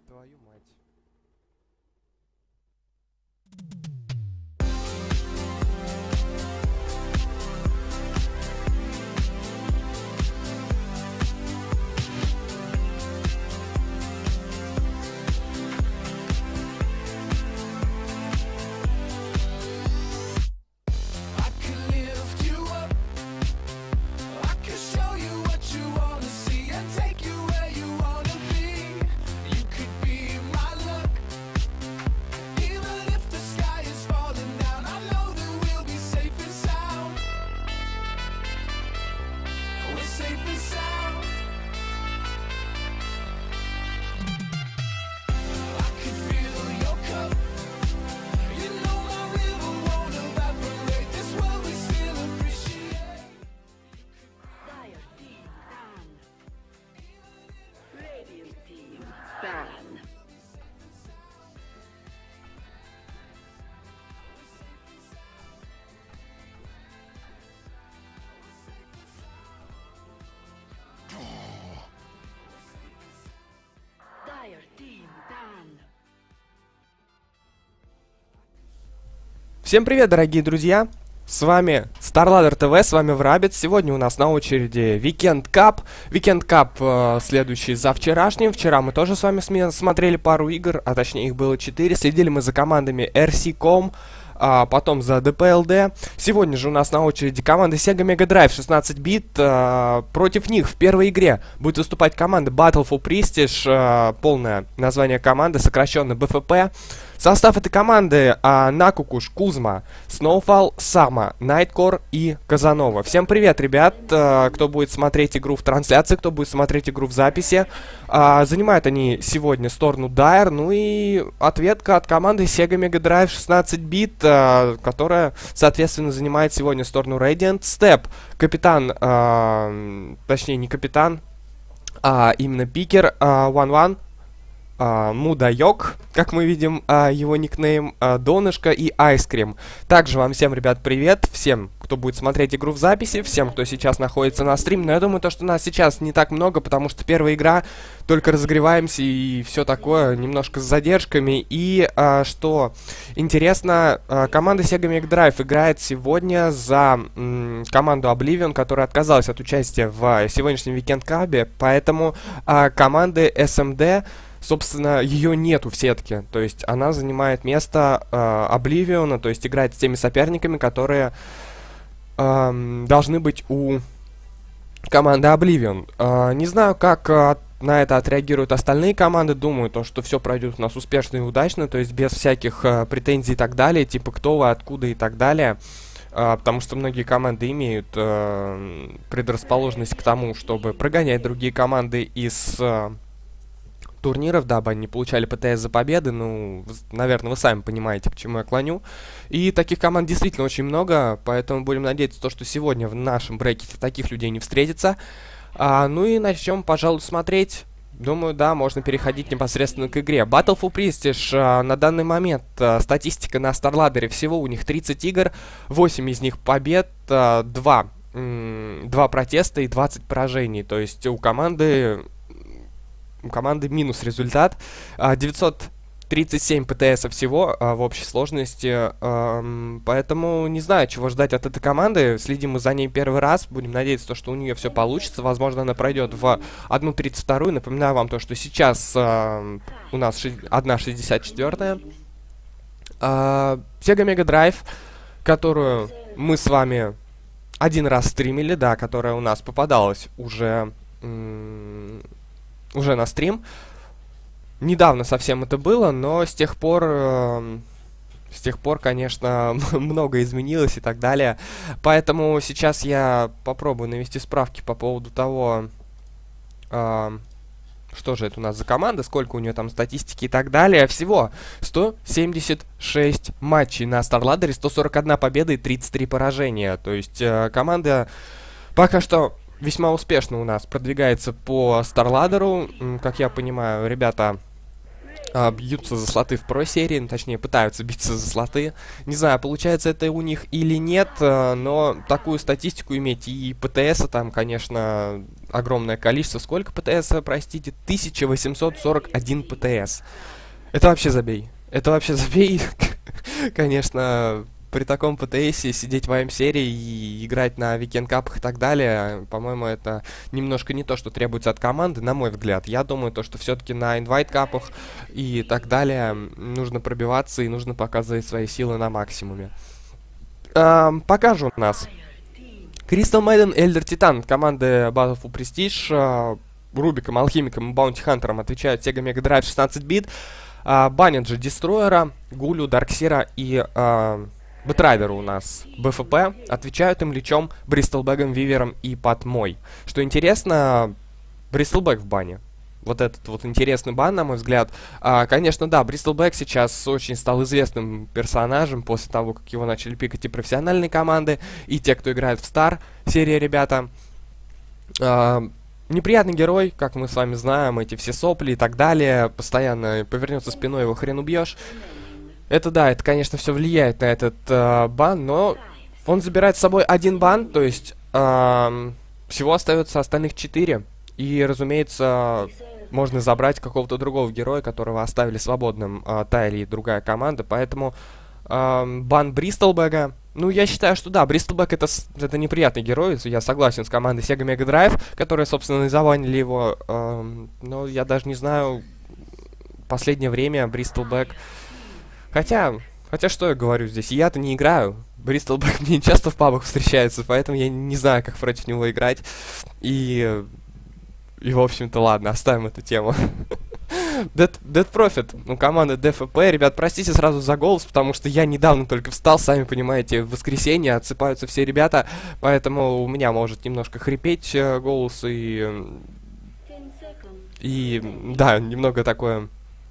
Твою мать. Всем привет, дорогие друзья! С вами StarLadder TV, с вами Врабец. Сегодня у нас на очереди Weekend Cup. Weekend Cup следующий за вчерашним. Вчера мы тоже с вами смотрели пару игр, а точнее их было 4. Следили мы за командами RC.com, потом за DPLD. Сегодня же у нас на очереди команда Sega Mega Drive 16 бит. Против них в первой игре будет выступать команда Battle for Prestige. Полное название команды, сокращенно BFP. Состав этой команды: Накукуш, Кузма, Snowfall, Сама, Найткор и Казанова. Всем привет, ребят, кто будет смотреть игру в трансляции, кто будет смотреть игру в записи. Занимают они сегодня сторону Dire, ну и ответка от команды Sega Mega Drive 16 бит, которая, соответственно, занимает сегодня сторону Radiant. Step, капитан, точнее не капитан, а именно пикер, 1-1. Мудайок, как мы видим, его никнейм, Донышко и Айскрим. Также вам всем, ребят, привет, всем, кто будет смотреть игру в записи, всем, кто сейчас находится на стриме. Но я думаю, то, что нас сейчас не так много, потому что первая игра, только разогреваемся и все такое, немножко с задержками. И, что интересно, команда Sega Mega Drive играет сегодня за команду Oblivion, которая отказалась от участия в сегодняшнем Weekend Cup, поэтому команды SMD, собственно, ее нету в сетке, то есть она занимает место Oblivion, то есть играет с теми соперниками, которые должны быть у команды Oblivion. Не знаю, как на это отреагируют остальные команды. Думаю, то, что все пройдет у нас успешно и удачно, то есть без всяких претензий и так далее, типа кто вы, откуда и так далее. Потому что многие команды имеют предрасположенность к тому, чтобы прогонять другие команды из турниров, дабы они не получали ПТС за победы. Ну, наверное, вы сами понимаете, к чему я клоню. И таких команд действительно очень много, поэтому будем надеяться, то, что сегодня в нашем брекете таких людей не встретится. Ну и начнем, пожалуй, смотреть. Думаю, да, можно переходить непосредственно к игре. Battle for Prestige, на данный момент статистика на StarLadder, всего у них 30 игр, 8 из них побед, 2 протеста и 20 поражений. То есть у команды минус результат. 937 ПТС всего в общей сложности. Поэтому не знаю, чего ждать от этой команды. Следим мы за ней первый раз. Будем надеяться, что у нее все получится. Возможно, она пройдет в 1.32. Напоминаю вам то, что сейчас у нас 1.64. Sega Mega Drive, которую мы с вами один раз стримили, да, которая у нас попадалась уже на стрим. Недавно совсем это было, но с тех пор, конечно, много изменилось и так далее. Поэтому сейчас я попробую навести справки по поводу того, что же это у нас за команда, сколько у нее там статистики и так далее. Всего 176 матчей на StarLadder, 141 победа и 33 поражения. То есть команда пока что весьма успешно у нас продвигается по StarLadder. Как я понимаю, ребята бьются за слоты в про-серии, ну, точнее, пытаются биться за слоты. Не знаю, получается это у них или нет, но такую статистику иметь и ПТСа там, конечно, огромное количество. Сколько ПТС, простите? 1841 ПТС. Это вообще забей. Это вообще забей. Конечно, при таком ПТСе сидеть в АМ-серии и играть на викенд-капах и так далее, по-моему, это немножко не то, что требуется от команды, на мой взгляд. Я думаю, то, что все-таки на инвайт-капах и так далее нужно пробиваться и нужно показывать свои силы на максимуме. Пока же у нас Crystal Maiden, Elder Titan, команды Battlefield Prestige, Рубиком, Алхимиком и Баунти Хантером отвечают Sega Mega Drive 16 бит. Банят же Дестройера, Гулю, Дарксира и Бэтрайдера у нас БФП. Отвечают им Личом, Бристлбэгом, Вивером и Патмой. Что интересно, Бристлбэг в бане. Вот этот вот интересный бан, на мой взгляд. Конечно, да, Бристлбэг сейчас очень стал известным персонажем после того, как его начали пикать и профессиональные команды, и те, кто играет в Star серии, ребята. Неприятный герой, как мы с вами знаем, эти все сопли и так далее. Постоянно повернется спиной, его хрен убьешь. Это да, это, конечно, все влияет на этот бан, но он забирает с собой один бан, то есть всего остается остальных 4. И, разумеется, можно забрать какого-то другого героя, которого оставили свободным та или другая команда. Поэтому бан Бристлбэга. Ну, я считаю, что да, Бристлбэг это неприятный герой. Я согласен с командой Sega Mega Drive, которые, собственно, и заванили его. Но я даже не знаю, последнее время Бристлбэг... Хотя что я говорю здесь? Я-то не играю. Бристлбэг мне часто в пабах встречается, поэтому я не знаю, как против него играть. И в общем-то, ладно, оставим эту тему. Dead Profit, ну, команда ДФП. Ребят, простите сразу за голос, потому что я недавно только встал, сами понимаете, в воскресенье отсыпаются все ребята, поэтому у меня может немножко хрипеть голос и да, немного такое...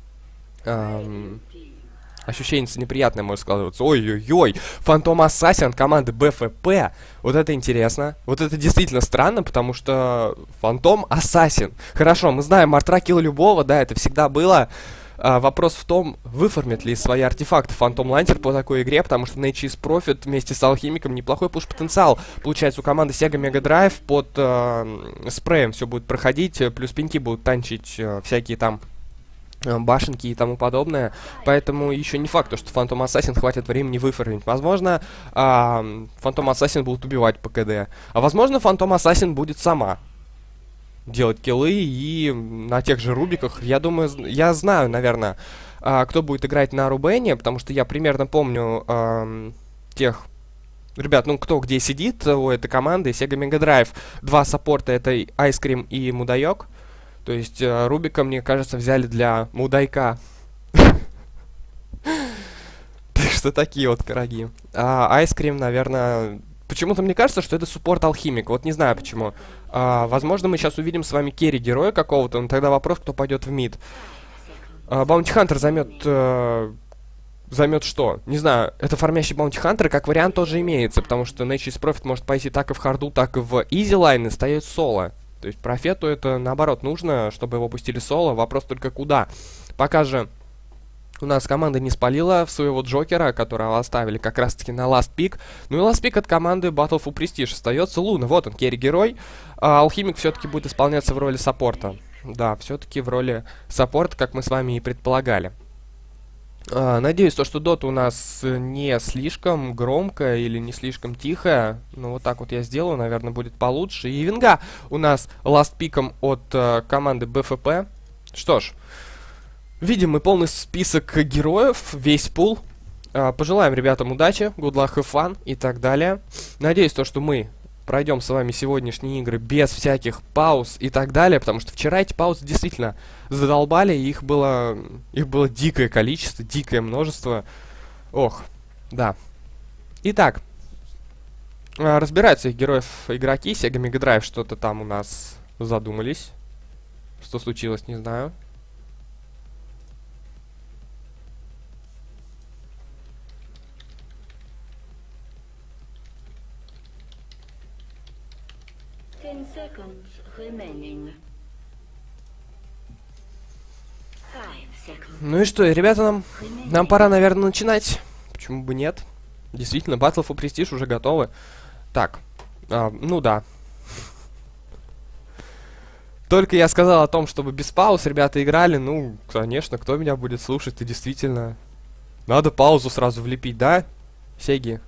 ощущение неприятное может складываться. Ой-ой-ой, Phantom Assassin команды БФП. Вот это интересно. Вот это действительно странно, потому что Phantom Assassin. Хорошо, мы знаем, Мартра килла любого, да, это всегда было. Вопрос в том, выформит ли свои артефакты Phantom Lancer по такой игре, потому что Nature's Profit вместе с Алхимиком неплохой пуш-потенциал. Получается, у команды Sega Mega Drive под спреем все будет проходить, плюс пеньки будут танчить всякие там башенки и тому подобное, поэтому еще не факт, что Phantom Assassin хватит времени выформить. Возможно, Phantom Assassin будут убивать по КД, а возможно, Phantom Assassin будет сама делать киллы и на тех же Рубиках. Я думаю, я знаю, наверное, кто будет играть на Рубене, потому что я примерно помню тех ребят, ну, кто где сидит у этой команды. Sega Mega Drive, 2 саппорта, это Ice Cream и Мудаёк. То есть Рубика, мне кажется, взяли для Мудайка. Так что такие вот пироги. А Ice Cream, наверное... Почему-то мне кажется, что это суппорт Алхимик. Вот не знаю почему. Возможно, мы сейчас увидим с вами керри-героя какого-то, но тогда вопрос, кто пойдет в мид. Баунти Хантер займет что? Не знаю, это фармящий Баунти Хантер как вариант тоже имеется, потому что Nature's Profit может пойти так и в харду, так и в изи-лайн и стоять соло. То есть профету это наоборот нужно, чтобы его пустили соло. Вопрос только куда. Пока же у нас команда не спалила своего Джокера, которого оставили как раз таки на Last Pick. Ну и Last Pick от команды Battlefield Prestige остается Луна. Вот он, керри-герой. Алхимик все-таки будет исполняться в роли саппорта. Да, все-таки в роли саппорта, как мы с вами и предполагали. Надеюсь, что дота у нас не слишком громкая или не слишком тихая. Ну, вот так вот я сделаю, наверное, будет получше. И Винга у нас ластпиком от команды БФП. Что ж, видим мы полный список героев, весь пул. Пожелаем ребятам удачи, good luck, have fun и так далее. Надеюсь, что мы пройдем с вами сегодняшние игры без всяких пауз и так далее, потому что вчера эти паузы действительно задолбали, и их было дикое количество, дикое множество. Ох, да. Итак, разбираются их героев игроки, Sega Mega Drive что-то там у нас задумались. Что случилось, не знаю. Ну и что, ребята, нам пора, наверное, начинать. Почему бы нет? Действительно, Battlefield Prestige уже готовы. Так, ну да. Только я сказал о том, чтобы без пауз ребята играли, ну, конечно, кто меня будет слушать, и действительно. Надо паузу сразу влепить, да, Сеги?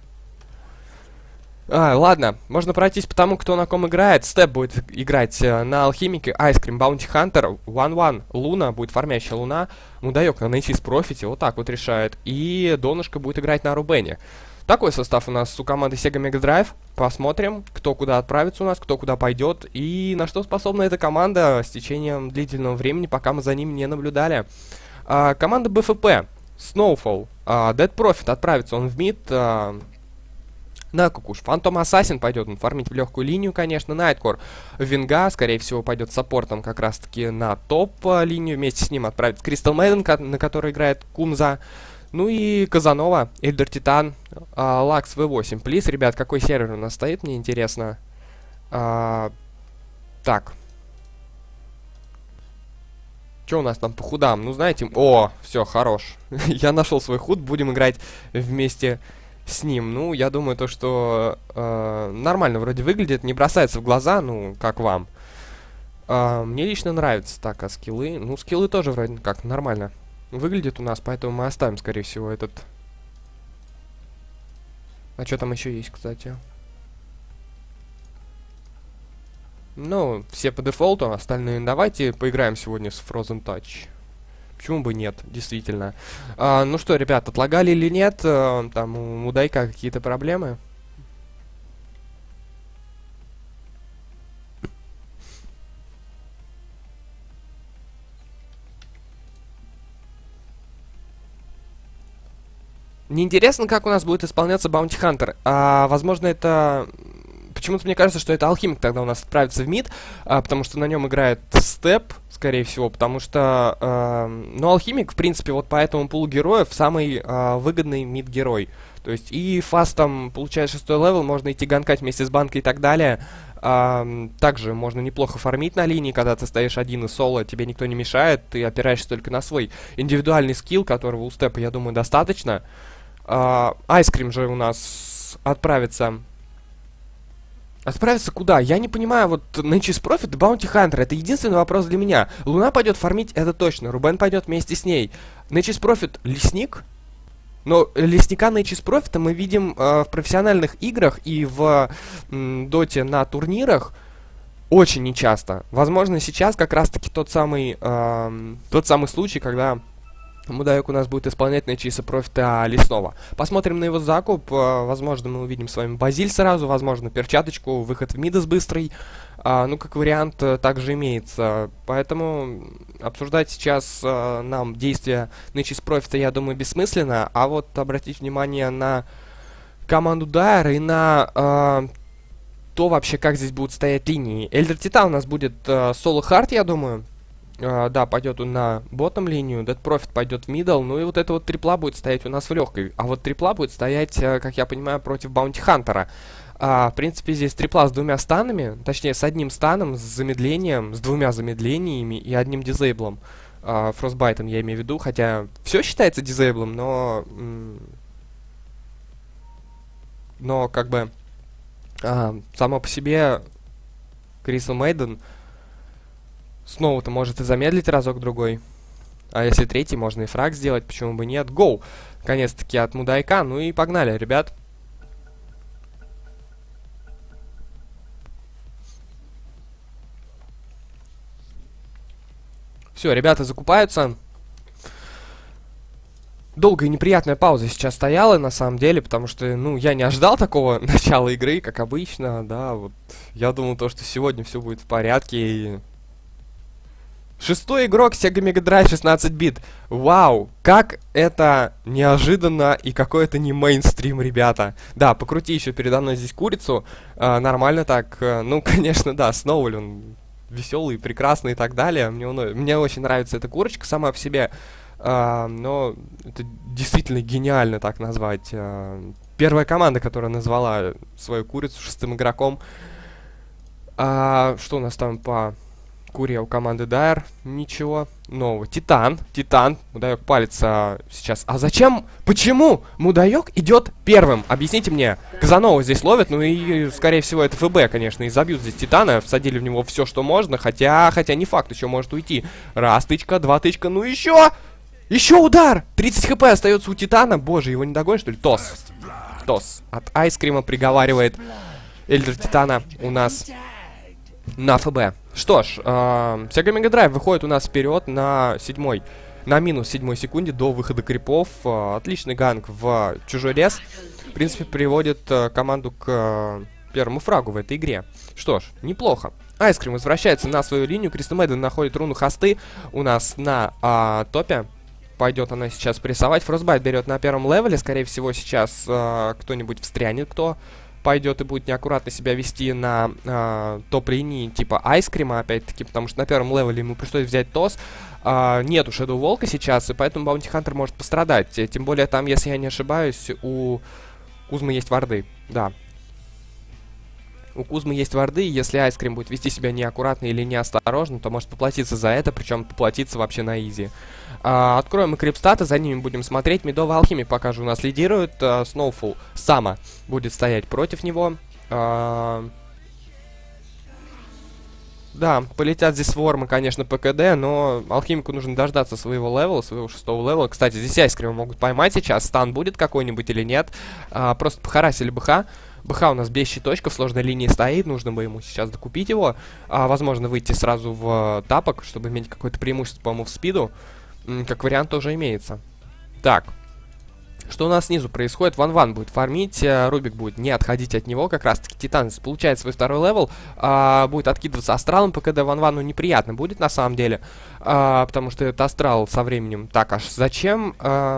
Ладно, можно пройтись по тому, кто на ком играет. Степ будет играть на Алхимике, Айскрим, Баунти Хантер, 1-1, Луна, будет фармящая Луна, Мудайок на Naysis Профите, вот так вот решает. И Донышко будет играть на Рубене. Такой состав у нас у команды Sega Mega Drive. Посмотрим, кто куда отправится у нас, кто куда пойдет и на что способна эта команда с течением длительного времени, пока мы за ними не наблюдали. Команда БФП, Snowfall, Dead Profit отправится он в мид. На Кукуш. Фантом Ассасин пойдет он фармить в легкую линию, конечно. Найткор Винга, скорее всего, пойдет саппортом как раз-таки на топ-линию. Вместе с ним отправится Кристал Мейден, на которой играет Кумза. Ну и Казанова, Эльдер Титан, Лакс V8. Плиз, ребят, какой сервер у нас стоит, мне интересно. Так. Что у нас там по худам? Ну, знаете... О, все, хорош. Я нашел свой худ, будем играть вместе с ним. Ну, я думаю, то, что нормально вроде выглядит, не бросается в глаза, ну, как вам. Мне лично нравится. Так, а скиллы? Ну, скиллы тоже вроде как нормально выглядит у нас, поэтому мы оставим, скорее всего, этот... А что там еще есть, кстати? Ну, все по дефолту, остальные давайте поиграем сегодня с Frozen Touch. Почему бы нет, действительно. Ну что, ребят, отлагали или нет? Там у Мудайка какие-то проблемы? Мне интересно, как у нас будет исполняться Bounty Hunter. Возможно, это... Почему-то мне кажется, что это Алхимик тогда у нас отправится в мид, потому что на нем играет Степ, скорее всего, потому что... ну, Алхимик, в принципе, вот по этому пулу героев самый выгодный мид-герой. То есть и фастом, получая 6-й левел, можно идти ганкать вместе с банкой и так далее. Также можно неплохо фармить на линии, когда ты стоишь один и соло, тебе никто не мешает, ты опираешься только на свой индивидуальный скилл, которого у Степа, я думаю, достаточно. Айскрим же у нас отправится... Отправиться куда? Я не понимаю, вот Naysis Profit и Bounty Hunter, это единственный вопрос для меня. Луна пойдет фармить, это точно, Рубен пойдет вместе с ней. Naysis Profit лесник? Но лесника Naysis Profit мы видим в профессиональных играх и в доте на турнирах очень нечасто. Возможно, сейчас как раз-таки тот самый случай, когда Мудайок у нас будет исполнять Naysis Profit лесного. Посмотрим на его закуп. Возможно, мы увидим с вами Базиль сразу, возможно, перчаточку, выход в мидас быстрый. Ну, как вариант, также имеется. Поэтому обсуждать сейчас нам действия Naysis Profit, я думаю, бессмысленно. А вот обратить внимание на команду Дайр и на то вообще, как здесь будут стоять линии. Эльдер Титан у нас будет соло хард, я думаю. Да, пойдет он на ботtom линию, Dead Profit пойдет в middle, ну и вот это вот трипла будет стоять у нас в легкой. А вот трипла будет стоять, как я понимаю, против Bounty Hunter. В принципе, здесь трипла с двумя станами, точнее, с одним станом, с замедлением, с двумя замедлениями и одним дизейблом. Фростбайтом я имею в виду, хотя все считается дизейблом, но как бы само по себе Crystal Maiden снова-то может и замедлить разок-другой. А если третий, можно и фраг сделать, почему бы нет. Гоу! Наконец-таки от Мудайка. Ну и погнали, ребят. Все, ребята закупаются. Долгая и неприятная пауза сейчас стояла, на самом деле, потому что, ну, я не ожидал такого начала игры, как обычно, да, вот. Я думал, то, что сегодня все будет в порядке, и... Шестой игрок Sega Mega Drive 16 бит. Вау, как это неожиданно и какой это не мейнстрим, ребята. Да, покрути еще передо мной здесь курицу. Нормально так. Ну, конечно, да, Сноуль, он веселый, прекрасный и так далее. Мне очень нравится эта курочка сама по себе. Но это действительно гениально так назвать. Первая команда, которая назвала свою курицу шестым игроком. Что у нас там по Курия у команды Дайр. Ничего нового. Титан. Мудаёк палится сейчас. А зачем? Почему Мудаёк идет первым? Объясните мне. Казанова здесь ловят. Ну и, скорее всего, это ФБ, конечно. И забьют здесь Титана. Всадили в него все, что можно. Хотя не факт. Еще может уйти. Раз тычка, два тычка. Ну еще! Еще удар! 30 хп остается у Титана. Боже, его не догонишь, что ли? Тос. От Айскрима приговаривает Эльдер Титана у нас на ФБ. Что ж, Sega Mega Drive выходит у нас вперед на минус 7 секунде до выхода крипов. Отличный ганг в чужой лес. В принципе, приводит команду к первому фрагу в этой игре. Что ж, неплохо. Айскрим возвращается на свою линию. Кристо Мэдден находит руну хосты у нас на топе. Пойдет она сейчас прессовать. Фростбайт берет на первом левеле. Скорее всего, сейчас кто-нибудь встрянет, кто пойдет и будет неаккуратно себя вести на топ-линии типа Айскрима, опять-таки, потому что на первом левеле ему пришлось взять ТОС. Нету Шэдоу Волка сейчас, и поэтому Баунти Хантер может пострадать. Тем более там, если я не ошибаюсь, у Кузмы есть варды. Да. У Кузмы есть варды, и если Айскрим будет вести себя неаккуратно или неосторожно, то может поплатиться за это, причем поплатиться вообще на изи. Откроем и крипстаты, за ними будем смотреть. Медовый Алхимик пока же у нас лидирует. Сноуфул Сама будет стоять против него. Да, полетят здесь вормы, конечно, ПКД, но Алхимику нужно дождаться своего левела, своего 6-го левела. Кстати, здесь Айскрима могут поймать сейчас. Стан будет какой-нибудь или нет. Просто похарасили БХ. БХ у нас без щиточка, в сложной линии стоит. Нужно бы ему сейчас докупить его. Возможно, выйти сразу в тапок, чтобы иметь какое-то преимущество по мувспиду. Как вариант тоже имеется. Так. Что у нас снизу происходит? Ван будет фармить, Рубик будет не отходить от него, как раз таки Титан получает свой второй левел, будет откидываться астралом, ПКД Вану неприятно будет на самом деле, потому что это астрал со временем. Так, аж зачем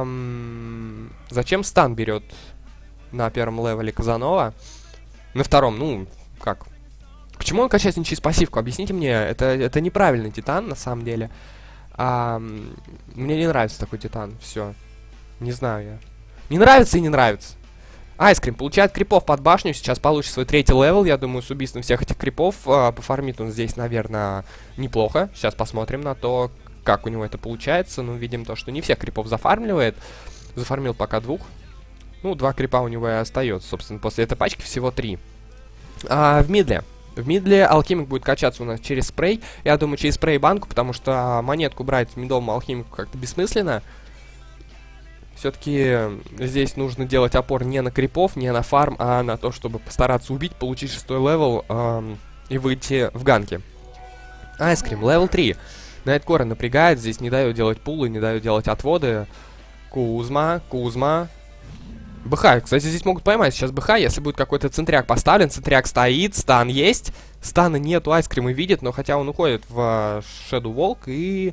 стан берет на первом левеле Казанова? На втором, ну, как? Почему он качает не через пассивку? Объясните мне, это неправильный Титан на самом деле. Мне не нравится такой Титан, все. Не знаю я. Не нравится и не нравится. Айскрим получает крипов под башню. Сейчас получит свой третий левел. Я думаю, с убийством всех этих крипов. Пофармит он здесь, наверное, неплохо. Сейчас посмотрим на то, как у него это получается. Ну, видим то, что не всех крипов зафармливает. Зафармил пока 2. Ну, 2 крипа у него и остается. Собственно, после этой пачки всего 3. В мидле. В мидле Алхимик будет качаться у нас через спрей. Я думаю, через спрей банку, потому что монетку брать мидовому Алхимику как-то бессмысленно. Все-таки здесь нужно делать опор не на крипов, не на фарм, а на то, чтобы постараться убить, получить 6-й левел и выйти в ганки. Айскрим, левел 3. Найткора напрягает, здесь не дает делать пулы, не дает делать отводы. Кузма. БХ, кстати, здесь могут поймать сейчас БХ, если будет какой-то центряк поставлен. Центряк стоит, стан есть. Стана нету, Айскрима видит, но хотя он уходит в Shadow Walk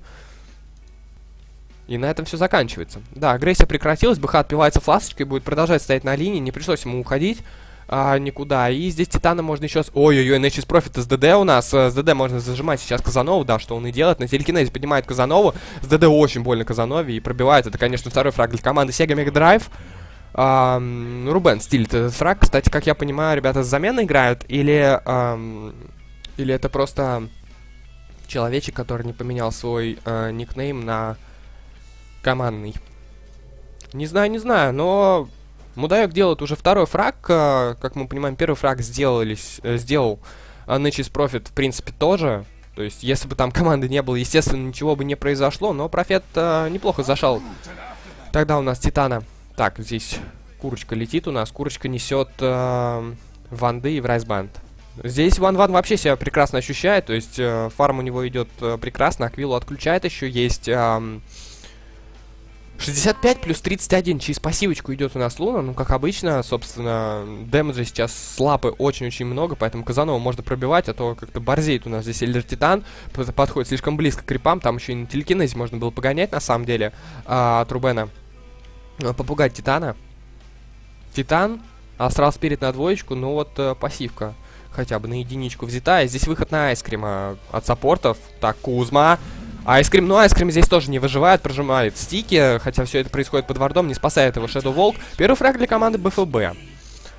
и на этом все заканчивается. Да, агрессия прекратилась, БХ отпивается фласочкой, будет продолжать стоять на линии, не пришлось ему уходить никуда. И здесь Титана можно еще... Ой-ой-ой, Nexus Profit с ДД у нас. С ДД можно зажимать сейчас Казанову, да, что он и делает. На телекинезе поднимает Казанову. С ДД очень больно Казанове и пробивает. Это, конечно, второй фраг для команды Sega Mega Drive. Рубен стилит этот фраг. Кстати, как я понимаю, ребята с замены играют. Или это просто человечек, который не поменял свой никнейм на командный. Не знаю, но Мудаёк делает уже второй фраг. Как мы понимаем, первый фраг сделал Nexus Profit, в принципе, тоже. То есть, если бы там команды не было, естественно, ничего бы не произошло. Но Профет неплохо зашел. Тогда у нас Титана. Так, здесь курочка летит у нас. Курочка несет Ванды и Врайсбанд. Здесь Ван вообще себя прекрасно ощущает. То есть, фарм у него идет прекрасно. Аквилу отключает еще. Есть... 65 плюс 31 через пассивочку идет у нас Луна. Ну, как обычно, собственно, дэмэджа сейчас с лапы очень-очень много, поэтому Казанова можно пробивать, а то как-то борзеет у нас здесь Эльдер Титан. Подходит слишком близко к крипам, там еще и на телекинезе можно было погонять, на самом деле, от Рубена. Попугать Титана. Титан, Астрал Спирит на двоечку, ну вот пассивка хотя бы на единичку взята. И здесь выход на Айскрима от саппортов. Так, Кузма. Айскрим, ну Айскрим здесь тоже не выживает, прожимает стики, хотя все это происходит под вардом, не спасает его Shadow Walk. Первый фраг для команды БФБ.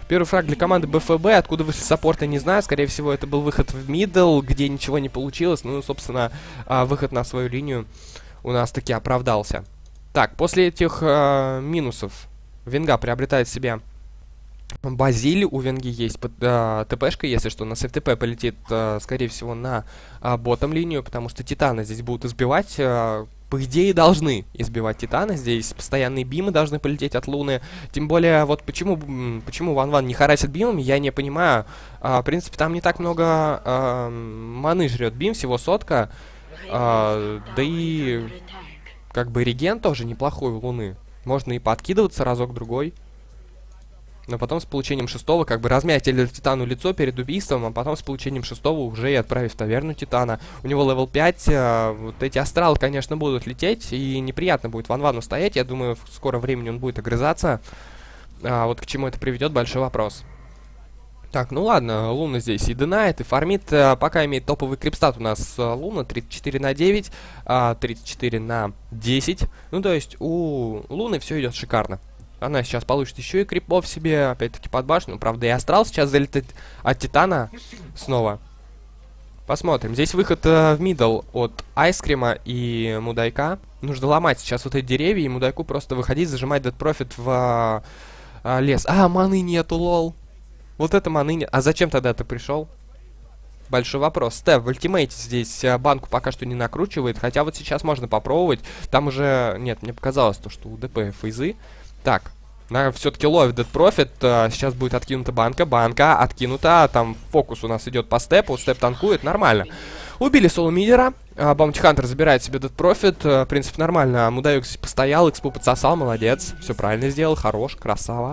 Первый фраг для команды БФБ. Откуда вышли саппорты, не знаю. Скорее всего, это был выход в мидл, где ничего не получилось. Ну, собственно, выход на свою линию у нас таки оправдался. Так, после этих минусов Венга приобретает себе Базиль. У Венги есть ТПшка, если что, на СФТП полетит, скорее всего, на ботом линию, потому что Титаны здесь будут избивать. По идее, должны избивать Титаны. Здесь постоянные бимы должны полететь от Луны. Тем более, вот почему Ван не харасит бимами, я не понимаю. В принципе, там не так много маны жрет бим, всего 100. Да и как бы реген тоже неплохой у Луны. Можно и подкидываться разок-другой. Но потом с получением 6-го как бы размять Титану лицо перед убийством, а потом с получением 6-го уже и отправить в таверну Титана. У него левел 5, вот эти астралы, конечно, будут лететь, и неприятно будет Ван-Вану стоять. Я думаю, в скором времени он будет огрызаться. Вот к чему это приведет, большой вопрос. Так, ну ладно, Луна здесь и динает, и фармит. Пока имеет топовый крипстат у нас Луна, 34 на 9, 34 на 10. Ну, то есть у Луны все идет шикарно. Она сейчас получит еще и крипов себе, опять-таки под башню. Правда, и астрал сейчас залетит от Титана снова. Посмотрим. Здесь выход в мидл от Айскрима и Мудайка. Нужно ломать сейчас вот эти деревья, и Мудайку просто выходить, зажимать Dead Profit в лес. Маны нету, лол. Вот это маны нет. А зачем тогда ты пришел? Большой вопрос. Стеф в ультимейте здесь банку пока что не накручивает, хотя вот сейчас можно попробовать. Там уже... Нет, мне показалось то, что у ДП фейзы. Так, все-таки ловит Dead Profit. Сейчас будет откинута банка. Банка откинута. Там фокус у нас идет по степу. Степ танкует. Нормально. Убили соло-мидера. Баунти Хантер забирает себе Dead Profit. В принципе, нормально. Мудаюк здесь постоял. Экспу подсосал. Молодец. Все правильно сделал. Хорош. Красава.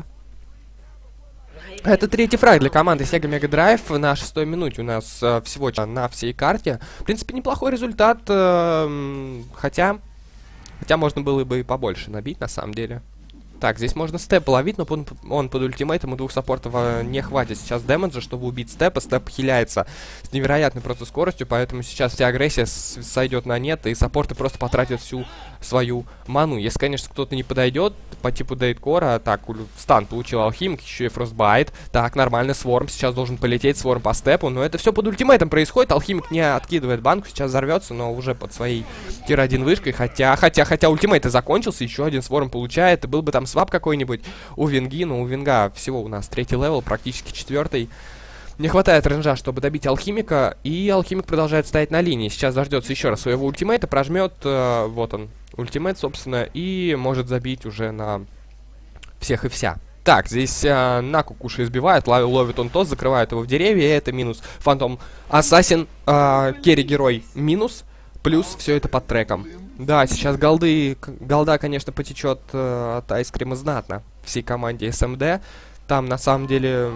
Это третий фраг для команды Sega Mega Drive. На 6-й минуте у нас всего на всей карте. В принципе, неплохой результат. Хотя можно было бы и побольше набить, на самом деле. Так, здесь можно степ ловить, но он под ультимейтом, у двух саппортов не хватит сейчас дэмэджа, чтобы убить степа. Степ хиляется с невероятной просто скоростью, поэтому сейчас вся агрессия сойдет на нет, и саппорты просто потратят всю свою ману. Если, конечно, кто-то не подойдет, по типу Дейткора, так, стан получил Алхимик, еще и Фростбайт. Так, нормально, Сворм сейчас должен полететь, Сворм по степу, но это все под ультимейтом происходит. Алхимик не откидывает банку, сейчас взорвется, но уже под своей тир-1 вышкой, хотя ультимейт и закончился, еще один Сворм получает, и был бы там свап какой-нибудь у Венги, но у Венга всего у нас 3-й левел, практически 4-й. Не хватает ренжа, чтобы добить Алхимика, и Алхимик продолжает стоять на линии. Сейчас дождется еще раз своего ультимейта, прожмет, вот он, ультимейт, собственно, и может забить уже на всех и вся. Так, здесь на Кукуши избивает, ловит он тост, закрывает его в деревья, и это минус. Фантом Ассасин, керри-герой минус, плюс все это под треком. Да, сейчас голда, конечно, потечет от Айскрима знатно всей команде СМД. Там, на самом деле,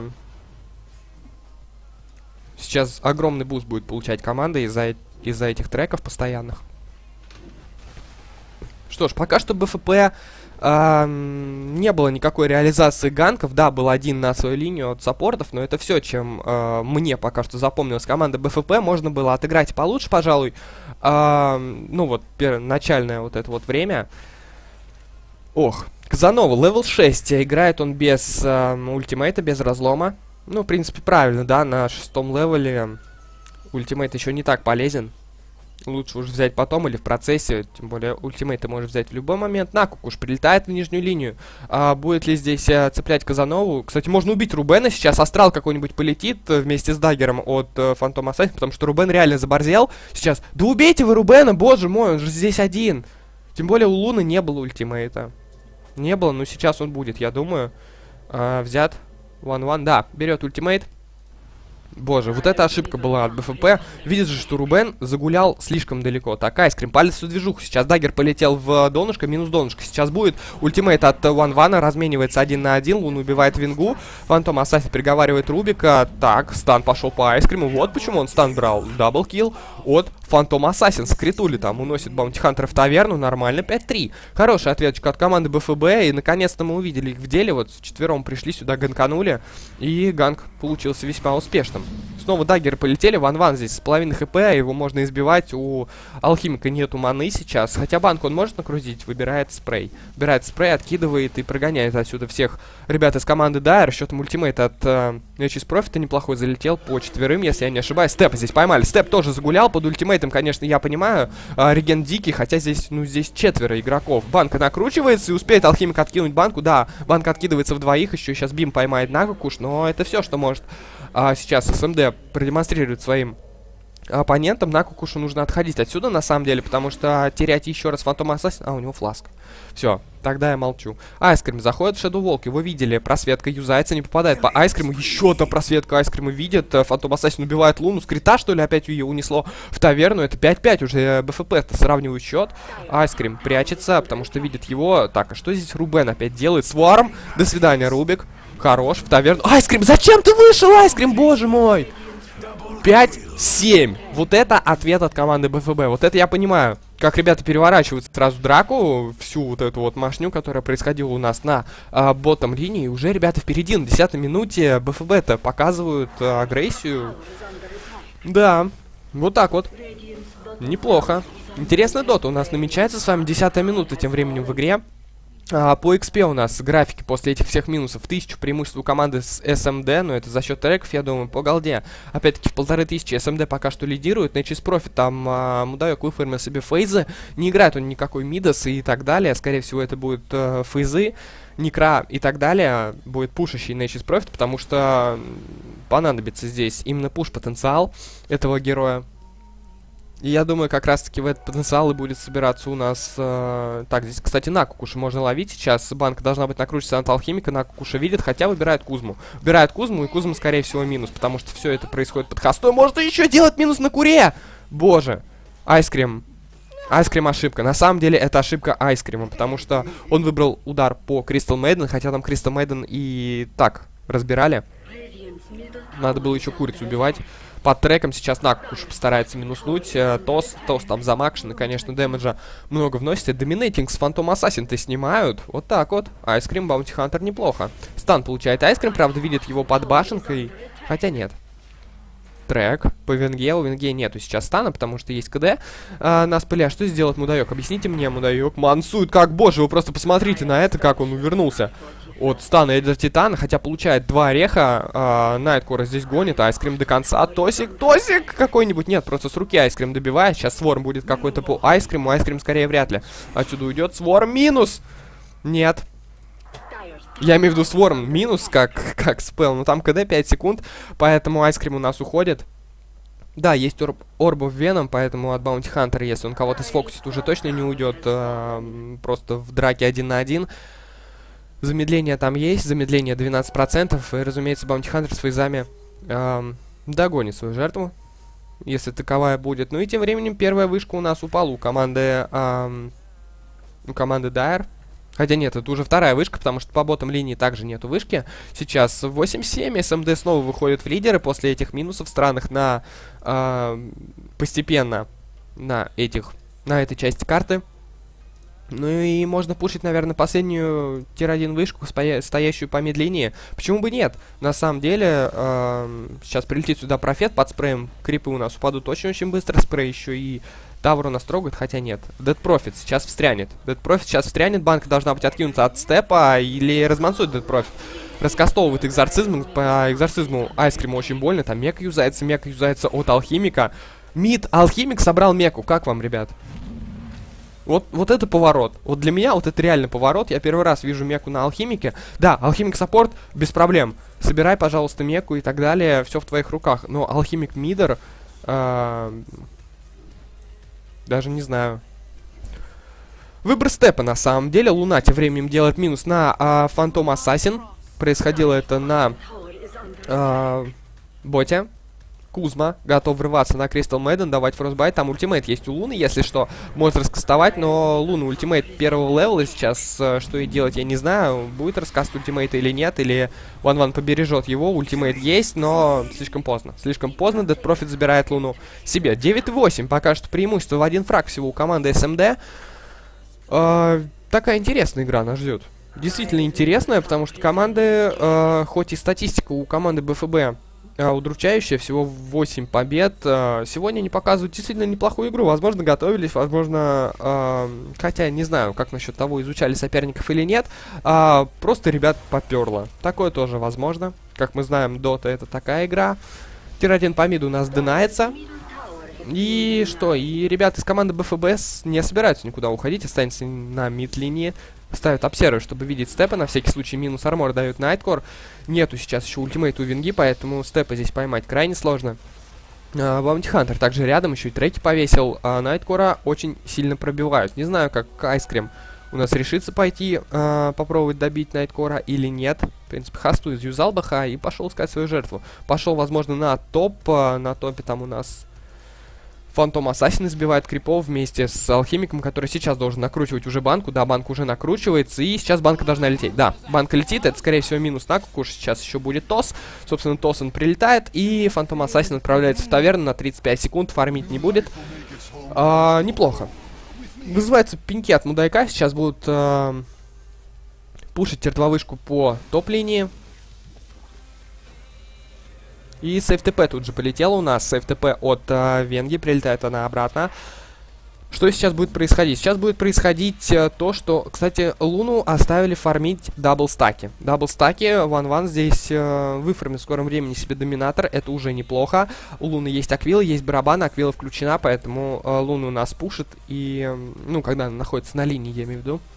сейчас огромный буст будет получать команда из-за этих треков постоянных. Что ж, пока что БФП не было никакой реализации ганков. Да, был один на свою линию от саппортов, но это все, чем мне пока что запомнилась команда БФП. Можно было отыграть получше, пожалуй. Ну вот, начальное вот это вот время. Ох, Казанова, левел 6. Играет он без ультимейта, без разлома. Ну, в принципе, правильно, да, на 6-м левеле ультимейт еще не так полезен. Лучше уж взять потом или в процессе. Тем более ультимейт ты можешь взять в любой момент. Накук уж прилетает в нижнюю линию. Будет ли здесь цеплять Казанову? Кстати, можно убить Рубена. Сейчас астрал какой-нибудь полетит вместе с даггером от Фантома Ассасина, потому что Рубен реально заборзел. Сейчас. Да убейте вы Рубена, боже мой, он же здесь один. Тем более у Луны не было ультимейта. Не было, но сейчас он будет, я думаю. Взят. 1-1, да, берет ультимейт. Боже, вот эта ошибка была от БФП. Видишь же, что Рубен загулял слишком далеко. Так, Айскрим, палец в движуху. Сейчас даггер полетел в донышко, минус донышко. Сейчас будет ультимейт от Ван-Вана, разменивается 1 на 1. Лун убивает Вингу. Фантом Ассасин приговаривает Рубика. Так, стан пошел по Айскриму. Вот почему он стан брал. Даблкилл от Фантом Ассасин. Скритули там уносит Баунти Хантера в таверну. Нормально, 5-3. Хорошая ответочка от команды БФБ. И наконец-то мы увидели их в деле. Вот вчетвером пришли сюда, ганканули. И ганк получился весьма успешным. снова даггеры полетели. Ван здесь с половиной хп, его можно избивать. У алхимика нету маны сейчас. Хотя банк он может накрутить, выбирает спрей. Выбирает спрей, откидывает и прогоняет отсюда всех ребят из команды Дайер. Счетом ультимейт от Нечис Профита неплохой залетел по 4, если я не ошибаюсь. Степа здесь поймали. Степ тоже загулял под ультимейтом, конечно, я понимаю. Реген дикий, хотя здесь, ну, здесь 4 игроков. Банка накручивается и успеет алхимик откинуть банку. Да, банка откидывается в двоих, еще сейчас Бим поймает Нагакуш, но это все, что может сейчас СМД продемонстрирует своим оппонентам. Накукушу нужно отходить отсюда, на самом деле, потому что терять еще раз Фантом Ассасин... у него фласк. Все, тогда я молчу. Айскрим заходит в Shadow Walk, его видели, просветка юзается, не попадает по Айскриму, еще одна просветка Айскрима видит, Фантом Ассасин убивает Луну, скрита, что ли, опять ее унесло в таверну, это 5-5, уже БФП-то сравнивают счет. Айскрим прячется, потому что видит его. Так, а что здесь Рубен опять делает? Сварм, до свидания, Рубик. Хорош, в таверну. Айскрим, зачем ты вышел, Айскрим, боже мой! 5-7. Вот это ответ от команды БФБ. Вот это я понимаю. Как ребята переворачивают сразу драку, всю вот эту вот машню, которая происходила у нас на ботtom линии. Уже ребята впереди на 10-й минуте БФБ-то показывают агрессию. Да, вот так вот. Неплохо. Интересная дота у нас намечается с вами. 10-я минута тем временем в игре. По XP у нас графики после этих всех минусов 1000 преимуществ у команды с SMD, но это за счет треков, я думаю, по голде. Опять-таки в 1500 SMD пока что лидирует. Nechis Profit там мудавек выформил себе фейзы. Не играет он никакой мидас и так далее. Скорее всего это будут фейзы, Никра и так далее. Будет пушащий Nechis Profit, потому что понадобится здесь именно пуш-потенциал этого героя. И я думаю, как раз-таки в этот потенциал и будет собираться у нас... Так, здесь, кстати, Накукуша можно ловить сейчас. Банка должна быть накручена от алхимика. Накукуша видит, хотя выбирает Кузму. Выбирает Кузму, и Кузма, скорее всего, минус. Потому что все это происходит под хостой. Можно еще делать минус на Куре! Боже! Айскрим. Айскрим ошибка. На самом деле, это ошибка Айскрима. Потому что он выбрал удар по Crystal Maiden. Хотя там Crystal Maiden и так разбирали. Надо было еще курицу убивать. Под треком сейчас Накуш постарается минуснуть. Тос там замакшен, и, конечно, дэмэджа много вносит. Доминейтинг с Фантом Ассасин-то снимают. Вот так вот. Айскрим, Баунти Хантер неплохо. Стан получает Айскрим, правда, видит его под башенкой. Хотя нет. Трек по Венге. У Венге нету сейчас стана, потому что есть КД на спыле. А что сделать Мудавек? Объясните мне, Мудавек. Мансует как боже, вы просто посмотрите на это, как он увернулся от стана Эйдер Титана, хотя получает 2 ореха. Найткора здесь гонит, Айскрим до конца. Тосик какой-нибудь. Нет, просто с руки Айскрим добивает. Сейчас Сворм будет какой-то по Айскриму. Айскрим скорее вряд ли отсюда уйдет. Сворм минус. Нет. Я имею в виду Сворм минус, как спел. Но там КД 5 секунд, поэтому Айскрим у нас уходит. Да, есть Орбов Веном, поэтому от Баунти Хантера, если он кого-то сфокусит, уже точно не уйдет. Просто в драке 1 на 1. Замедление там есть, замедление 12%, и, разумеется, Баунти Хантер с фейзами догонит свою жертву, если таковая будет. Ну и тем временем первая вышка у нас упала у команды Дайер. Хотя нет, это уже вторая вышка, потому что по ботам линии также нету вышки. Сейчас 8-7, СМД снова выходит в лидеры после этих минусов странных на постепенно на этой части карты. Ну и можно пушить, наверное, последнюю тир-1 вышку, стоящую по мид-линии. Почему бы нет? На самом деле, сейчас прилетит сюда профет под спреем. Крипы у нас упадут очень-очень быстро. Спрей еще и тавр у нас трогает, хотя нет. Dead Profit сейчас встрянет. Банка должна быть откинута от степа или размансует Dead Profit. Раскастовывает экзорцизм. По экзорцизму Айскриму очень больно. Там мека юзается от алхимика. Мид алхимик собрал меку. Как вам, ребят? Вот это поворот. Вот для меня вот это реально поворот. Я первый раз вижу меку на алхимике. Да, алхимик саппорт, без проблем. Собирай, пожалуйста, меку и так далее. Все в твоих руках. Но алхимик мидер... даже не знаю. Выбор степа, на самом деле. Луна тем временем делает минус на Фантом Ассасин. Происходило это на боте. Кузма готов врываться на Crystal Maiden, давать фростбайт. Там ультимейт есть у Луны, если что. Может раскастовать, но Луна ультимейт первого левела сейчас. Что и делать, я не знаю. Будет раскаст ультимейта или нет, или Ван побережет его. Ультимейт есть, но слишком поздно. Слишком поздно. Dead Profit забирает Луну себе. 9-8. Пока что преимущество в 1 фраг всего у команды SMD. Такая интересная игра нас ждет. Действительно интересная, потому что команды, хоть и статистика у команды БФБ удручающая, всего 8 побед. Сегодня они показывают действительно неплохую игру. Возможно, готовились, возможно, хотя не знаю, как насчет того, изучали соперников или нет. Просто ребят поперло. Такое тоже возможно. Как мы знаем, Dota это такая игра. Тир-1 по миду у нас динается. И что? И ребята из команды БФБС не собираются никуда уходить, останутся на мид-линии. Ставят обсервер, чтобы видеть степа. На всякий случай минус армор дают Найткор. Нету сейчас еще ультимейта у Винги, поэтому степа здесь поймать крайне сложно. Баунти Хантер также рядом, еще и треки повесил. Найткора очень сильно пробивают. Не знаю, как Айскрим у нас решится пойти попробовать добить Найткора или нет. В принципе, хасту изюзал БХ и пошел искать свою жертву. Пошел, возможно, на топ. На топе там у нас Фантом Ассасин избивает крипов вместе с Алхимиком, который сейчас должен накручивать уже банку. Да, банка уже накручивается, и сейчас банка должна лететь. Да, банка летит, это, скорее всего, минус на кукуш. Сейчас еще будет ТОС. Собственно, ТОС он прилетает, и Фантом Ассасин отправляется в таверну на 35 секунд. Фармить не будет. Неплохо. Вызываются пинки от Мудайка. Сейчас будут пушить тир-2 по топ-линии. И сейф-ТП тут же полетела у нас. Сейф-ТП от Венги. Прилетает она обратно. Что сейчас будет происходить? Сейчас будет происходить то, что, кстати, Луну оставили фармить даблстаки. Даблстаки, ван-ван здесь выфармит в скором времени себе доминатор. Это уже неплохо. У Луны есть Аквила, есть барабан. Аквила включена, поэтому Луну у нас пушит. И, ну, когда она находится на линии, я имею в виду.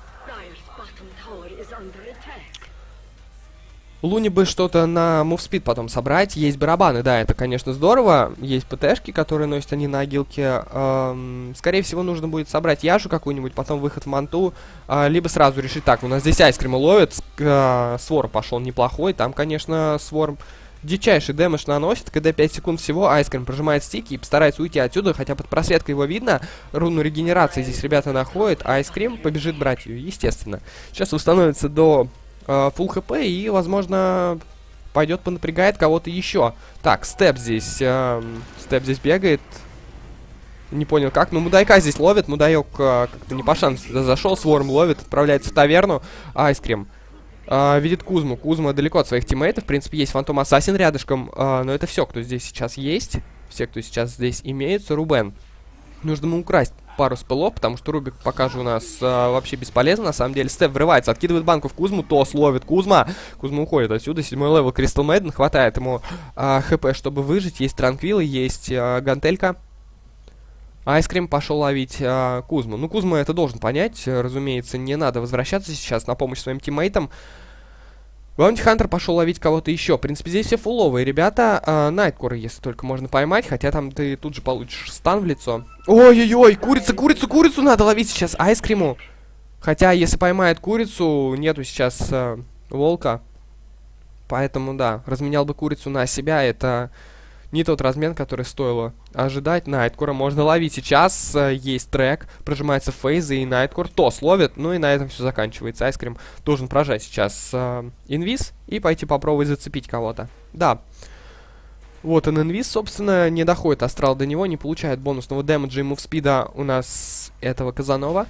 Луне бы что-то на мувспид потом собрать. Есть барабаны, да, это, конечно, здорово. Есть ПТшки, которые носят они на агилке. Скорее всего, нужно будет собрать Яшу какую-нибудь, потом выход в манту. Либо сразу решить, так, у нас здесь Айскрима ловит. Свор пошел неплохой. Там, конечно, Свор дичайший дэмэдж наносит. КД 5 секунд всего, Айскрим прожимает стики и постарается уйти отсюда, хотя под просветкой его видно. Руну регенерации здесь ребята находят. Айскрим побежит брать ее, естественно. Сейчас установится до фулл хп и, возможно, пойдет понапрягает кого-то еще. Так, Степ здесь бегает. Не понял как, но Мудайка здесь ловит. Мудайок как-то не по шансу зашел, Сворм ловит, отправляется в таверну. Айскрим видит Кузму. Кузма далеко от своих тиммейтов. В принципе, есть Фантом Ассасин рядышком. Но это все, кто здесь сейчас есть. Все, кто сейчас здесь имеется. Рубен. Нужно ему украсть пару спелов, потому что Рубик пока же у нас вообще бесполезно, на самом деле. Степ врывается, откидывает банку в Кузму, ТОС ловит Кузма. Кузма уходит отсюда, 7-й левел Кристал Мэйден, хватает ему хп, чтобы выжить. Есть Транквилы, есть Гантелька. Айскрим пошел ловить Кузму. Ну, Кузма это должен понять, разумеется, не надо возвращаться сейчас на помощь своим тиммейтам. Баунти Хантер пошел ловить кого-то еще. В принципе, здесь все фуловые ребята. Найткора, если только можно поймать. Хотя там ты тут же получишь стан в лицо. Ой-ой-ой, курицу надо ловить сейчас Айскриму. Хотя, если поймает курицу, нету сейчас волка. Поэтому, да, разменял бы курицу на себя. Это не тот размен, который стоило ожидать. Найткора можно ловить сейчас. Есть трек, прожимается фейзы, и Найткор ТОС ловит. Ну и на этом все заканчивается. Айскрим должен прожать сейчас инвиз и пойти попробовать зацепить кого-то. Да. Вот он инвиз, собственно, не доходит астрал до него, не получает бонусного дэмэджа и мувспида у нас этого Казанова.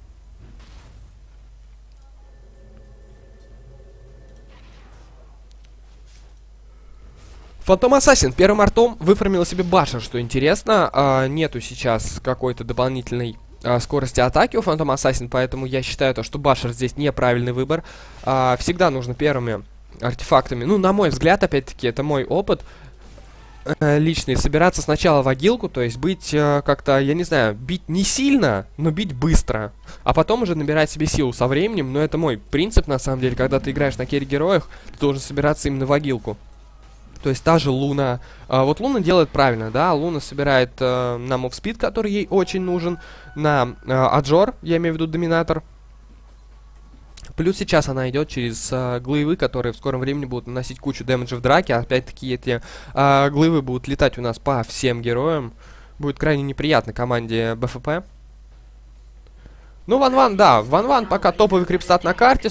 Фантом Ассасин первым артом выфармил себе Башер, что интересно. Нету сейчас какой-то дополнительной скорости атаки у Фантом Ассасин, поэтому я считаю, то, что Башер здесь неправильный выбор. Всегда нужно первыми артефактами, ну, на мой взгляд, опять-таки, это мой опыт личный, собираться сначала в агилку, то есть быть как-то, я не знаю, бить не сильно, но бить быстро, а потом уже набирать себе силу со временем. Но это мой принцип, на самом деле, когда ты играешь на керри-героях, ты должен собираться именно в агилку. То есть та же Луна. Вот Луна делает правильно, да. Луна собирает на мувспид, который ей очень нужен. На Аджор, я имею в виду доминатор. Плюс сейчас она идет через глывы, которые в скором времени будут наносить кучу дэмэджа в драке. Опять-таки эти глывы будут летать у нас по всем героям. Будет крайне неприятно команде БФП. Ну, ван-ван, да, ван-ван пока топовый крипстат на карте,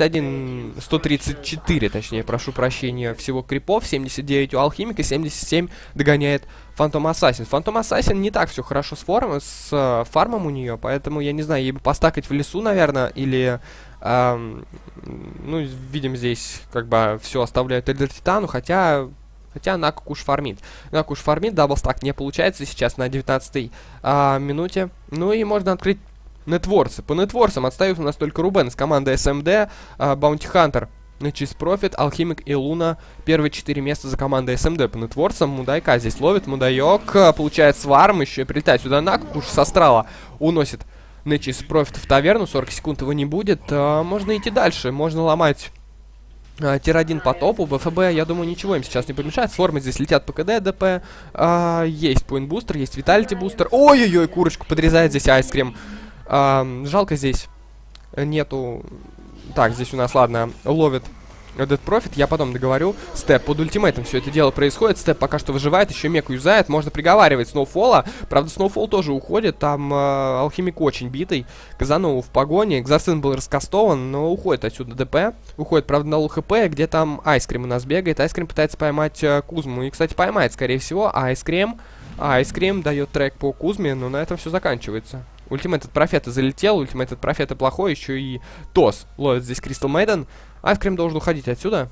134, точнее, прошу прощения, всего крипов, 79 у Алхимика, 77 догоняет Фантом Ассасин. Фантом Ассасин не так все хорошо с фармом у нее, поэтому, я не знаю, ей бы постакать в лесу, наверное, или, ну, видим здесь, как бы, все оставляют Эльдер Титану, хотя Хотя Накуш фармит. Накуш фармит, даблстак не получается сейчас на 19-й минуте. Ну и можно открыть нетворсы. По нетворсам отстают у нас только Рубен с командой SMD, Баунти Хантер, Чиз Профит, Алхимик и Луна. Первые 4 места за командой SMD по нетворсам. Мудайка здесь ловит, Мудайок получает сварм, еще и прилетает сюда Накуш с астрала. Уносит Чиз Профит в таверну, 40 секунд его не будет. Можно идти дальше, можно ломать тир-1 по топу. БФБ, я думаю, ничего им сейчас не помешает. С формы здесь летят ПКД, ДП. Есть поинт-бустер, есть виталити-бустер. Ой-ой-ой, курочку подрезает здесь айскрим. Жалко здесь нету... Так, здесь у нас, ладно, ловит Dead Profit, я потом договорю. Степ под ультимейтом все это дело происходит. Степ пока что выживает, еще меку юзает. Можно приговаривать Сноуфола. Правда, Сноуфол тоже уходит. Там Алхимик очень битый. Казанова в погоне. Экзорцизм был раскастован, но уходит отсюда ДП. Уходит, правда, на ЛХП, где там Айскрим у нас бегает. Айскрим пытается поймать Кузму. И, кстати, поймает, скорее всего, Айскрим. Айскрим дает трек по Кузме, но на этом все заканчивается. Ультимейт от Профета залетел, ультимейт от Профета плохой, еще и ТОС ловит здесь Кристал Мейден. Айскрим должен уходить отсюда.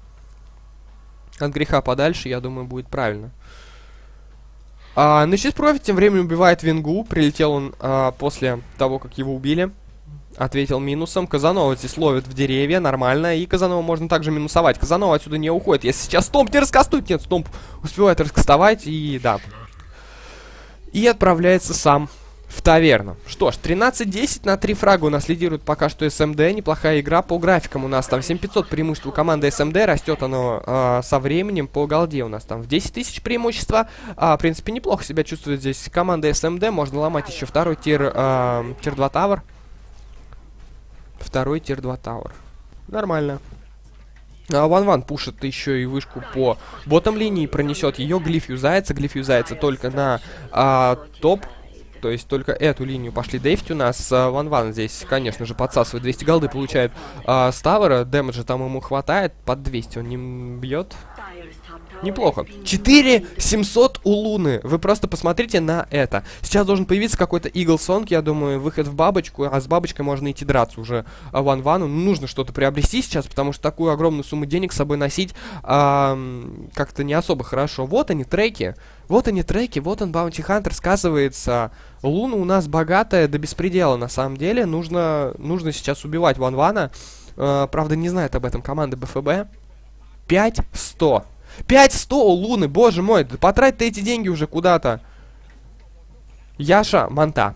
От греха подальше, я думаю, будет правильно. Нечиз Профит тем временем убивает Вингу. Прилетел он после того, как его убили. Ответил минусом. Казанова здесь ловит в деревья, нормально. И Казанова можно также минусовать. Казанова отсюда не уходит. Если сейчас Стомп не раскастует, нет, Стомп успевает раскастовать и да. И отправляется сам в таверну. Что ж, 13-10 на 3 фрага у нас лидирует пока что SMD. Неплохая игра по графикам. У нас там 7500 преимущество у команды SMD. Растет оно со временем. По голде у нас там в 10 тысяч преимущества. В принципе, неплохо себя чувствует здесь команда SMD. Можно ломать еще второй тир 2 тавер. Второй тир 2 тавер. Нормально. Ван пушит еще и вышку по ботом линии. Пронесет ее. Глиф юзается. Глиф юзается только на топ. То есть только эту линию пошли дейфть у нас. Ван здесь, конечно же, подсасывает 200 голды, получает с тавера. Дэмэджа там ему хватает. Под 200 он не бьет. Неплохо. 4700 у Луны. Вы просто посмотрите на это. Сейчас должен появиться какой-то Eagle Song, я думаю, выход в бабочку. А с бабочкой можно идти драться уже Ван-Вану. Нужно что-то приобрести сейчас, потому что такую огромную сумму денег с собой носить как-то не особо хорошо. Вот они, треки. Вот они, треки. Вот он, Баунти Хантер, сказывается. Луна у нас богатая до беспредела, на самом деле. Нужно сейчас убивать Ван-Вана. Правда, не знает об этом команда БФБ. 5100. 5100 у Луны, боже мой, да потрать ты эти деньги уже куда-то. Яша, Манта.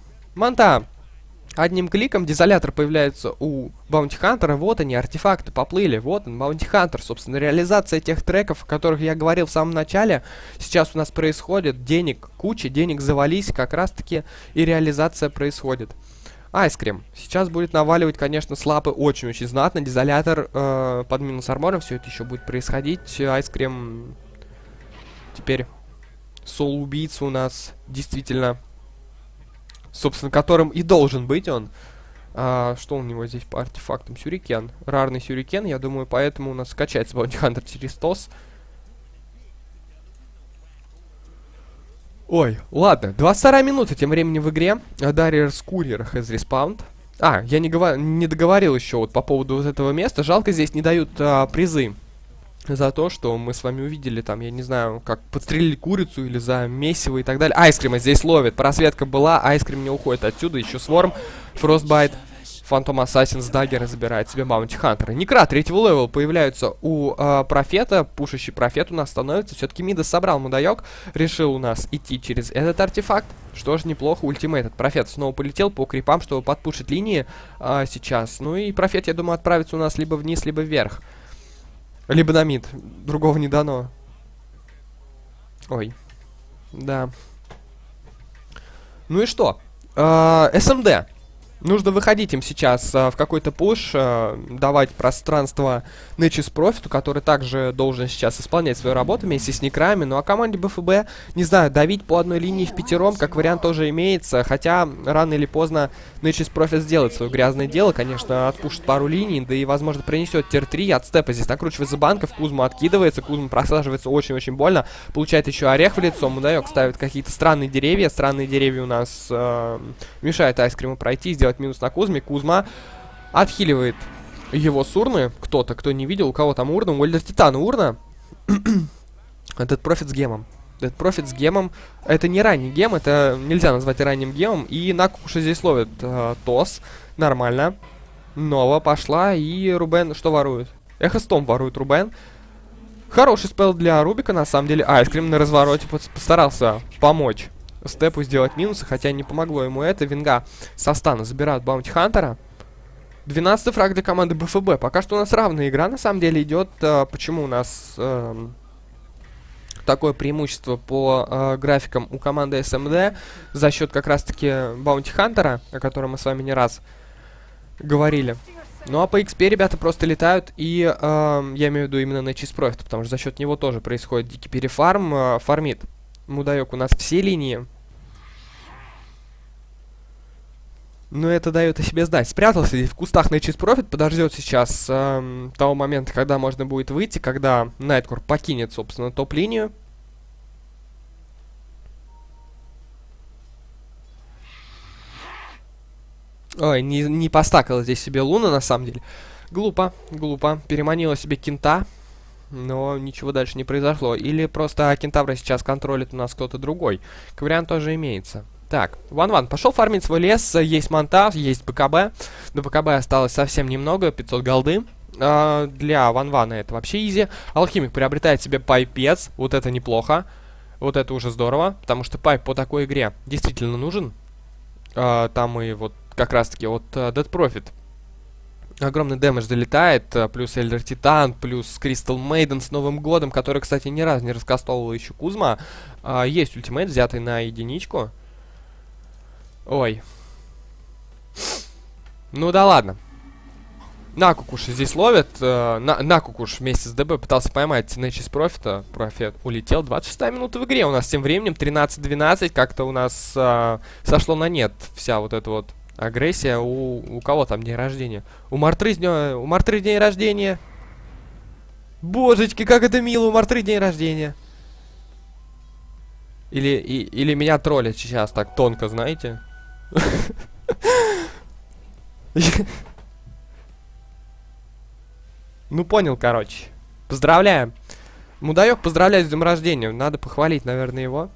Одним кликом дезолятор появляется у Баунти Хантера. Вот они, артефакты поплыли. Вот он, Баунти Хантер. Собственно, реализация тех треков, о которых я говорил в самом начале. Сейчас у нас происходит. Денег куча, денег завались. Как раз-таки и реализация происходит. Айскрим. Сейчас будет наваливать, конечно, слапы очень-очень знатно. Дезолятор под минус армором. Все это еще будет происходить. Айскрим теперь соло-убийца у нас действительно, собственно, которым и должен быть он. Что у него здесь по артефактам? Сюрикен. Рарный сюрикен. Я думаю, поэтому у нас скачается Баунти Хантер через ТОС. Ой, ладно, 22 минута тем временем в игре. Дарьерс Курьер has respawned. Я не договорил еще вот по поводу вот этого места. Жалко, здесь не дают призы за то, что мы с вами увидели там, я не знаю, как подстрелили курицу или за месиво и так далее. Айскрима здесь ловит, просветка была, Айскрим не уходит отсюда, еще Сворм, Фростбайт. Фантом Ассасин с Даггера забирает себе Баунти Хантера. Некра третьего левела появляются у Профета. Пушащий Профет у нас становится. Все-таки Мидас собрал Мудайок. Решил у нас идти через этот артефакт. Что ж, неплохо. Ультимейт от Профета снова полетел по крипам, чтобы подпушить линии сейчас. Ну и Профет, я думаю, отправится у нас либо вниз, либо вверх. Либо на мид. Другого не дано. Ой. Да. Ну и что? СМД. Нужно выходить им сейчас в какой-то пуш, давать пространство Нечиз Профиту, который также должен сейчас исполнять свою работу вместе с Некрами. Ну а команде БФБ, не знаю, давить по одной линии в пятером, как вариант, тоже имеется. Хотя рано или поздно Нечиз Профит сделает свое грязное дело, конечно, отпушит пару линий, да и, возможно, принесет тир-3 от степа. Здесь накручивается банков, Кузма откидывается, Кузма просаживается очень-очень больно. Получает еще орех в лицо, Мудайок ставит какие-то странные деревья. Странные деревья у нас мешают Айскриму пройти, сделать минус на Кузме. Кузма отхиливает его с урны. Кто-то, кто не видел, у кого там урна. У Уэльдер Титана урна. Dead Profit с гемом. Dead Profit с гемом. Это не ранний гем, это нельзя назвать ранним гемом. И Накукуша здесь ловит ТОС. Нормально. Нова пошла, и Рубен что ворует? Эхостом ворует Рубен. Хороший спел для Рубика, на самом деле. Айскрим на развороте постарался помочь Степу сделать минусы, хотя не помогло ему это. Винга со стана забирают Баунти Хантера. 12-й фраг для команды БФБ. Пока что у нас равная игра, на самом деле, идет. Почему у нас такое преимущество по графикам у команды СМД за счет как раз-таки Баунти Хантера, о котором мы с вами не раз говорили. Ну а по XP ребята просто летают, и я имею в виду именно на Chase Profit, потому что за счет него тоже происходит дикий перефарм. Фармит Мудайок у нас все линии. Но это дает о себе знать. Спрятался здесь в кустах на Chase Profit, подождет сейчас того момента, когда можно будет выйти, когда Найткор покинет, собственно, топ-линию. Ой, не постакала здесь себе Луна, на самом деле. Глупо, глупо. Переманила себе Кента, но ничего дальше не произошло. Или просто Кентавра сейчас контролит у нас кто-то другой. Как вариант тоже имеется. Так, Ван пошел фармить свой лес. Есть Монта, есть БКБ. До БКБ осталось совсем немного, 500 голды. Для Ван это вообще изи. Алхимик приобретает себе пайпец. Вот это неплохо. Вот это уже здорово, потому что пайп по такой игре действительно нужен. Там и вот как раз-таки вот Dead Profit. Огромный дэмэдж залетает, плюс Эльдер Титан, плюс Кристал Мейден с Новым Годом, который, кстати, ни разу не раскастовывал еще Кузма. Есть ультимейт, взятый на единичку. Ой. Ну да ладно. Накукуш здесь ловит. Накукуш вместе с ДБ пытался поймать Нечис Профита. Профит улетел. 26-я минута в игре. У нас тем временем 13-12. Как-то у нас сошло на нет вся вот эта вот агрессия. У кого там день рождения? У Мартры день рождения. Божечки, как это мило. У Мартры день рождения. Или меня троллят сейчас так тонко, знаете? Ну, понял, короче. Поздравляем. Мудайок поздравляет с днем рождения. Надо похвалить, наверное, его.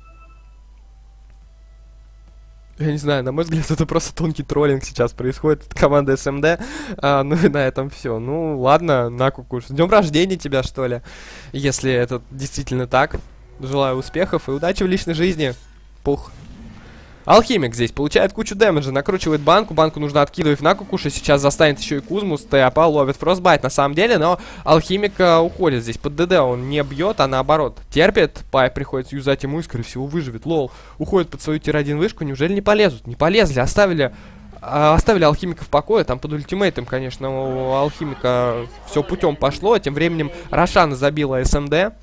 Я не знаю, на мой взгляд, это просто тонкий троллинг сейчас происходит от команды СМД. Ну и на этом все. Ну, ладно, Накукуш. С днем рождения тебя, что ли. Если это действительно так. Желаю успехов и удачи в личной жизни. Пух. Алхимик здесь получает кучу дэмэджа, накручивает банку. Банку нужно откидывать в Накукуша. Сейчас застанет еще и Кузму. Степа ловит фростбайт на самом деле. Но Алхимик уходит здесь под ДД. Он не бьет, а наоборот терпит. Пайп приходится юзать ему и, скорее всего, выживет. Лол. Уходит под свою тир-1 вышку. Неужели не полезут? Не полезли. Оставили Алхимика в покое. Там под ультимейтом, конечно, у Алхимика все путем пошло. Тем временем Рошана забила СМД.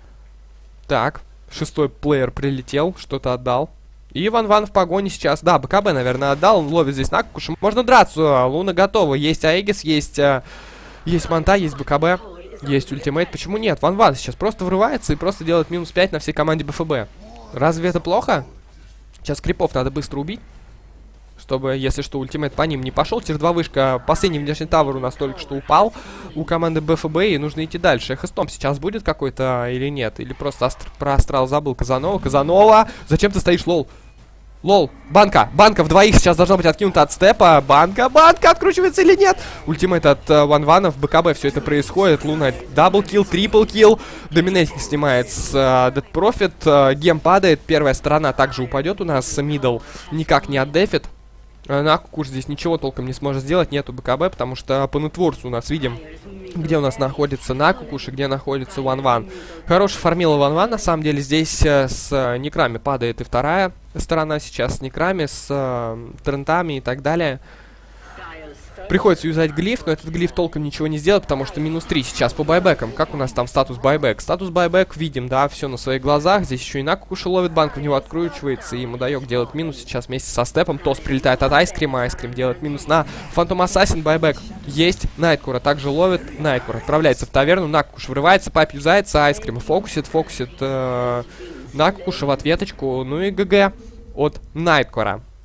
Так. 6-й плеер прилетел. Что-то отдал. И Ван в погоне сейчас. Да, БКБ, наверное, отдал. Он ловит здесь Накукуша. Можно драться. Луна готова. Есть Аегис, есть Монта, есть БКБ. Есть ультимейт. Почему нет? Ван сейчас просто врывается и просто делает минус 5 на всей команде БФБ. Разве это плохо? Сейчас крипов надо быстро убить. Чтобы, если что, ультимейт по ним не пошел. Тир-2 вышка. Последний внешний тавер у нас только что упал. У команды БФБ. И нужно идти дальше. Эхостом сейчас будет какой-то или нет? Или просто про Астрал забыл? Казанова. Зачем ты стоишь, лол? Лол, банка в двоих сейчас должна быть откинута от Степа. Банка откручивается или нет? Ультимейт от Ван в БКБ, все это происходит. Луна даблкил, триплкил. Доминейтинг снимает с Dead Profit. Гем падает, первая сторона также упадет у нас. Мидл никак не отдефит. Накукуш здесь ничего толком не сможет сделать, нету БКБ, потому что по нетворсу у нас видим, где у нас находится Накукуш и где находится Ван. Хороший фармила Ван на самом деле. Здесь с некрами падает и вторая сторона сейчас с некрами, с трентами и так далее. Приходится юзать глиф, но этот глиф толком ничего не сделает, потому что минус 3 сейчас по байбекам. Как у нас там статус байбек? Статус байбек видим, да, все на своих глазах. Здесь еще и Накукуша ловит банк, в него откручивается, и Мудайок делает минус сейчас вместе со Степом. Тос прилетает от Айскрима, Айскрим делает минус на Фантом Ассасин, байбек. Есть Найткора, также ловит Найткор, отправляется в таверну, Накукуш врывается, пайп юзается, Айскрим фокусит Накукуша в ответочку, ну и ГГ от Найткора.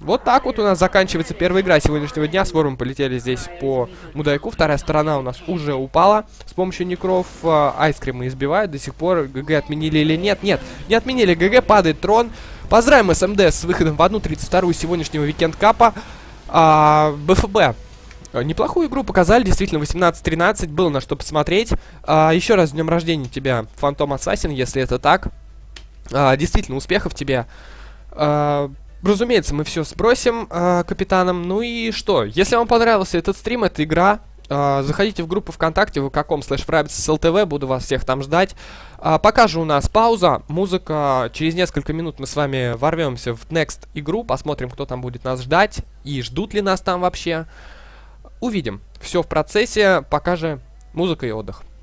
Вот так вот у нас заканчивается первая игра сегодняшнего дня. С вором полетели здесь по Мудайку. Вторая сторона у нас уже упала. С помощью некров айскримы избивают. До сих пор ГГ отменили или нет? Нет, не отменили ГГ. Падает трон. Поздравим СМД с выходом в 1.32 сегодняшнего Weekend Cup. БФБ. Неплохую игру показали, действительно, 18-13. Было на что посмотреть. Еще раз с днем рождения тебя, Фантом Ассасин, если это так. Действительно, успехов тебе. Разумеется, мы все сбросим капитаном. Ну и что? Если вам понравился этот стрим, эта игра, заходите в группу ВКонтакте, vk.com/FrabbitsLTV, буду вас всех там ждать. Пока же у нас пауза, музыка. Через несколько минут мы с вами ворвемся в Next игру, посмотрим, кто там будет нас ждать и ждут ли нас там вообще. Увидим. Все в процессе, пока же музыка и отдых.